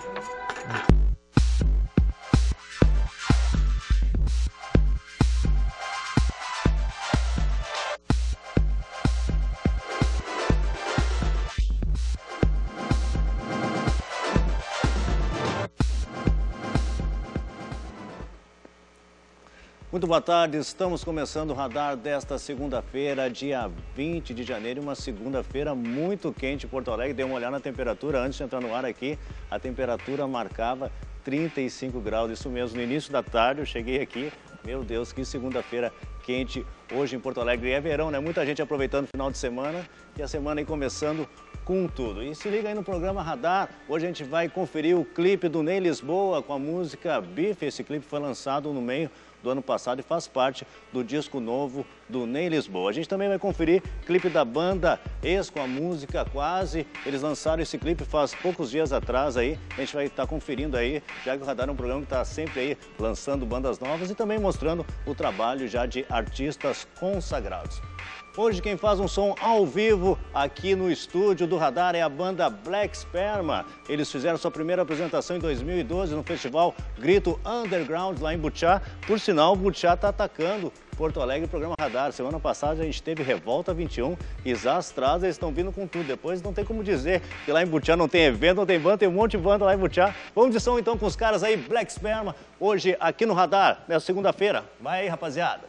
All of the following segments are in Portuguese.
Muito boa tarde, estamos começando o Radar desta segunda-feira, dia 20 de janeiro, uma segunda-feira muito quente em Porto Alegre. Dei uma olhada na temperatura antes de entrar no ar aqui, a temperatura marcava 35 graus, isso mesmo. No início da tarde eu cheguei aqui, meu Deus, que segunda-feira quente hoje em Porto Alegre. E é verão, né? Muita gente aproveitando o final de semana e a semana aí começando com tudo. E se liga aí no programa Radar, hoje a gente vai conferir o clipe do Ney Lisboa com a música Bife. Esse clipe foi lançado no meio do ano passado e faz parte do disco novo do Ney Lisboa. A gente também vai conferir clipe da banda Ex com a música Quase. Eles lançaram esse clipe faz poucos dias atrás aí. A gente vai estar conferindo aí, já que o Radar é um programa que está sempre aí lançando bandas novas e também mostrando o trabalho já de artistas consagrados. Hoje quem faz um som ao vivo aqui no estúdio do Radar é a banda Black Sperma. Eles fizeram sua primeira apresentação em 2012 no festival Grito Underground lá em Butiá. Por sinal, Butiá está atacando Porto Alegre, programa Radar. Semana passada a gente teve Revolta 21 e Zastrados, eles estão vindo com tudo. Depois não tem como dizer que lá em Butiá não tem evento, não tem banda, tem um monte de banda lá em Butiá. Vamos de som então com os caras aí, Black Sperma, hoje aqui no Radar, nessa segunda-feira. Vai aí, rapaziada.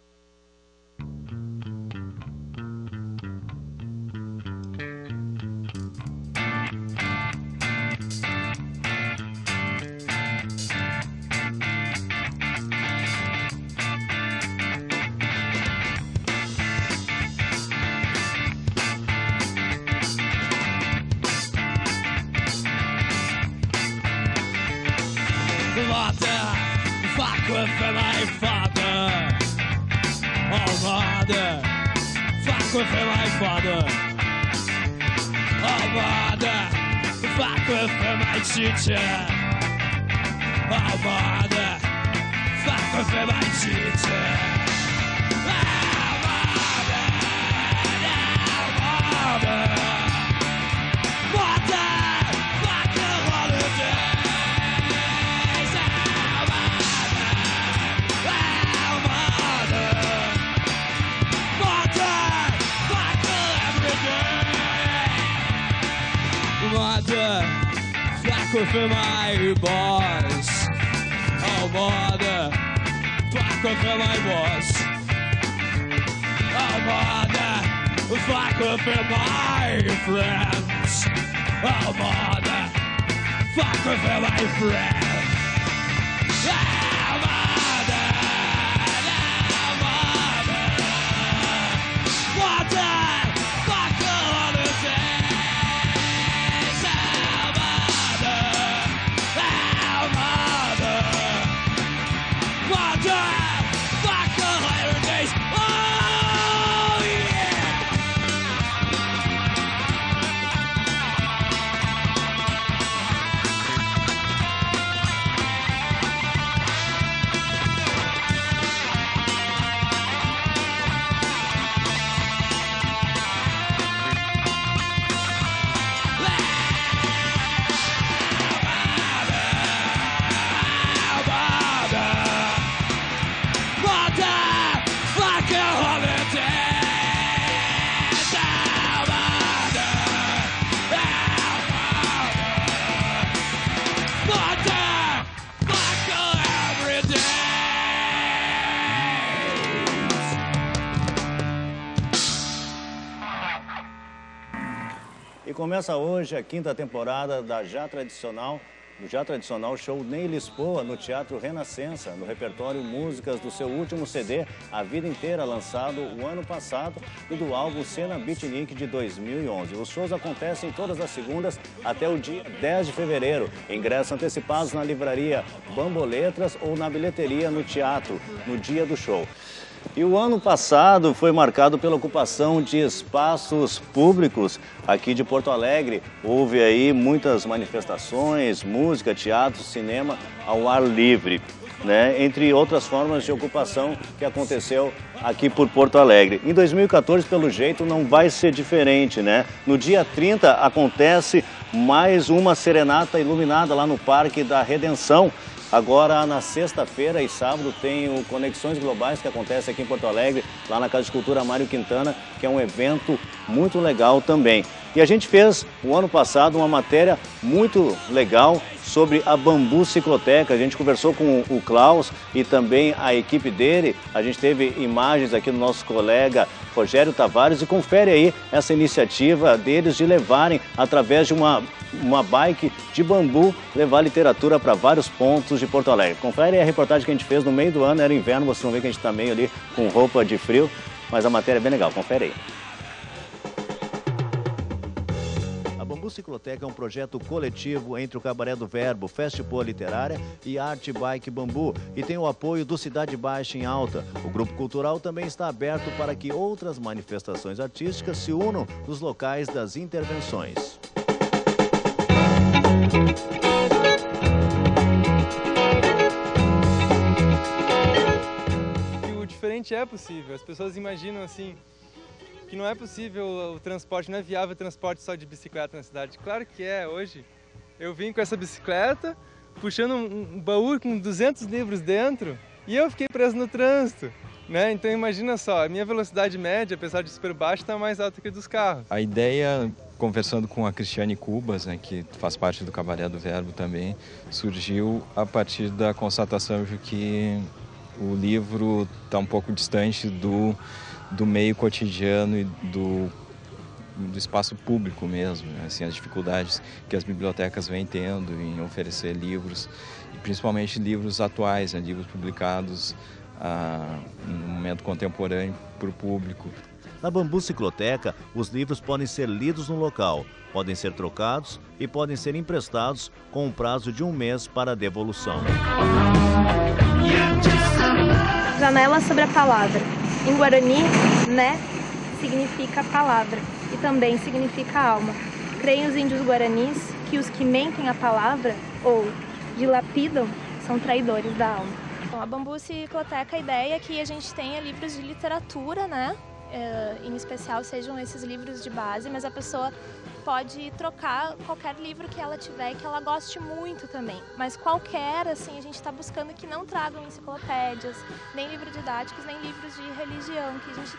Fuck with my father. Oh mother, fuck with my father. Oh mother, fuck with my teacher. Oh mother, fuck with my teacher. Oh mother, oh mother, mother, fuck the holiday. Mother, fuck with my boss. Oh mother, fuck with my boss. Oh mother, fuck with my friends. Oh mother, fuck with my friends. Oh mother, oh mother, mother, fuck the holiday. E começa hoje a quinta temporada do já tradicional show Ney Lisboa no Teatro Renascença, no repertório músicas do seu último CD, A Vida Inteira, lançado o ano passado, e do álbum Cena Beatnik de 2011. Os shows acontecem todas as segundas até o dia 10 de fevereiro. Ingressos antecipados na livraria Bamboletras ou na bilheteria no teatro, no dia do show. E o ano passado foi marcado pela ocupação de espaços públicos aqui de Porto Alegre. Houve aí muitas manifestações, música, teatro, cinema ao ar livre, né? Entre outras formas de ocupação que aconteceu aqui por Porto Alegre. Em 2014, pelo jeito, não vai ser diferente, né? No dia 30 acontece mais uma serenata iluminada lá no Parque da Redenção. Agora, na sexta-feira e sábado, tem o Conexões Globais, que acontece aqui em Porto Alegre, lá na Casa de Cultura Mário Quintana, que é um evento muito legal também. E a gente fez, o ano passado, uma matéria muito legal sobre a Bambu Cicloteca. A gente conversou com o Klaus e também a equipe dele. A gente teve imagens aqui do nosso colega Rogério Tavares e confere aí essa iniciativa deles de levarem, através de uma bike de bambu, levar literatura para vários pontos de Porto Alegre. Confere aí a reportagem que a gente fez no meio do ano, era inverno, vocês vão ver que a gente está meio ali com roupa de frio, mas a matéria é bem legal, confere aí. A Bambu Cicloteca é um projeto coletivo entre o Cabaré do Verbo, Festipoa Literária e Arte Bike Bambu e tem o apoio do Cidade Baixa em Alta. O grupo cultural também está aberto para que outras manifestações artísticas se unam nos locais das intervenções. O diferente é possível. As pessoas imaginam assim que não é possível o transporte, não é viável o transporte só de bicicleta na cidade. Claro que é. Hoje eu vim com essa bicicleta, puxando um baú com 200 livros dentro e eu fiquei preso no trânsito, né? Então imagina só, a minha velocidade média, apesar de super baixa, está mais alta que a dos carros. A ideia, conversando com a Cristiane Cubas, né, que faz parte do Cabaré do Verbo também, surgiu a partir da constatação de que o livro está um pouco distante do meio cotidiano e do espaço público mesmo, né? Assim, as dificuldades que as bibliotecas vêm tendo em oferecer livros, e principalmente livros atuais, né? Livros publicados no momento contemporâneo para o público. Na Bambu Cicloteca, os livros podem ser lidos no local, podem ser trocados e podem ser emprestados com um prazo de 1 mês para devolução. Janela sobre a palavra. Em Guarani, né, significa palavra e também significa alma. Creem os índios guaranis que os que mentem a palavra ou dilapidam são traidores da alma. Bom, a Bambu Cicloteca, a ideia é que a gente tenha livros de literatura, né? Em especial sejam esses livros de base, mas a pessoa pode trocar qualquer livro que ela tiver e que ela goste muito também. Mas qualquer, assim, a gente está buscando que não tragam enciclopédias, nem livros didáticos, nem livros de religião, que a gente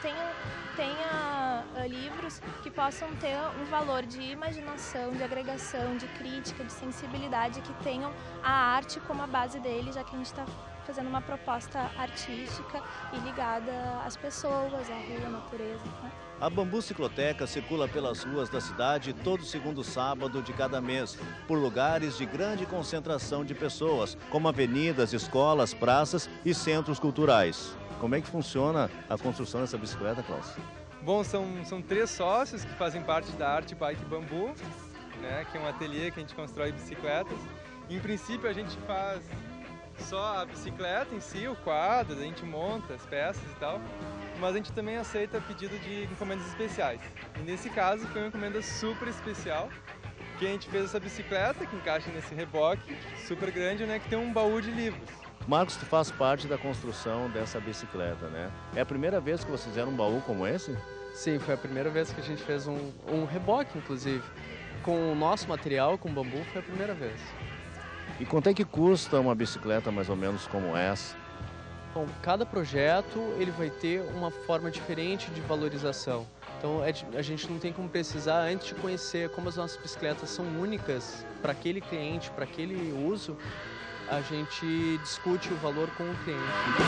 tenha livros que possam ter um valor de imaginação, de agregação, de crítica, de sensibilidade, que tenham a arte como a base dele, já que a gente está fazendo uma proposta artística e ligada às pessoas, à rua, à natureza, né? A Bambu Cicloteca circula pelas ruas da cidade todo segundo sábado de cada mês, por lugares de grande concentração de pessoas, como avenidas, escolas, praças e centros culturais. Como é que funciona a construção dessa bicicleta, Klaus? Bom, são 3 sócios que fazem parte da Arte Bike Bambu, né, que é um ateliê que a gente constrói bicicletas. Em princípio a gente faz só a bicicleta em si, o quadro, a gente monta as peças e tal, mas a gente também aceita pedido de encomendas especiais. E nesse caso foi uma encomenda super especial, que a gente fez essa bicicleta que encaixa nesse reboque super grande, né, que tem um baú de livros. Marcos, tu faz parte da construção dessa bicicleta, né? É a primeira vez que vocês fizeram um baú como esse? Sim, foi a primeira vez que a gente fez um reboque, inclusive. Com o nosso material, com bambu, foi a primeira vez. E quanto é que custa uma bicicleta mais ou menos como essa? Bom, cada projeto ele vai ter uma forma diferente de valorização. Então a gente não tem como precisar, antes de conhecer como as nossas bicicletas são únicas para aquele cliente, para aquele uso, a gente discute o valor com o cliente.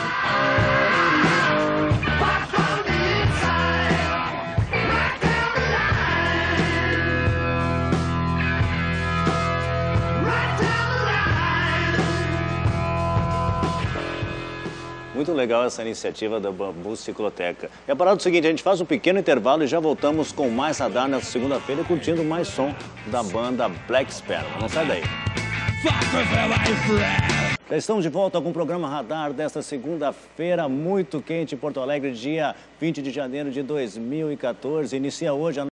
Muito legal essa iniciativa da Bambu Cicloteca. É parado o seguinte, a gente faz um pequeno intervalo e já voltamos com mais Radar nessa segunda-feira, curtindo mais som da banda Black Sparrow. Não sai daí. Já estamos de volta com o programa Radar desta segunda-feira, muito quente em Porto Alegre, dia 20 de janeiro de 2014. Inicia hoje a